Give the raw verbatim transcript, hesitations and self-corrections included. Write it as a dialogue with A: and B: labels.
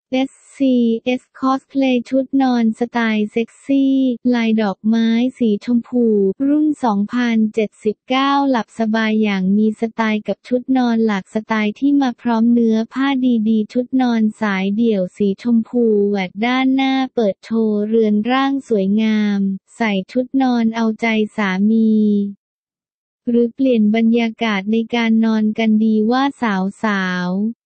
A: เอส ซี เอส Cosplay ชุดนอนสไตล์เซ็กซี่ลายดอกไม้สีชมพูรุ่น สองพันเจ็ดสิบเก้า หลับสบายอย่างมีสไตล์กับชุดนอนหลากสไตล์ที่มาพร้อมเนื้อผ้าดีๆชุดนอนสายเดี่ยวสีชมพูแหวกด้านหน้าเปิดโชว์เรือนร่างสวยงามใส่ชุดนอนเอาใจสามีหรือเปลี่ยนบรรยากาศในการนอนกันดีว่าสาวๆ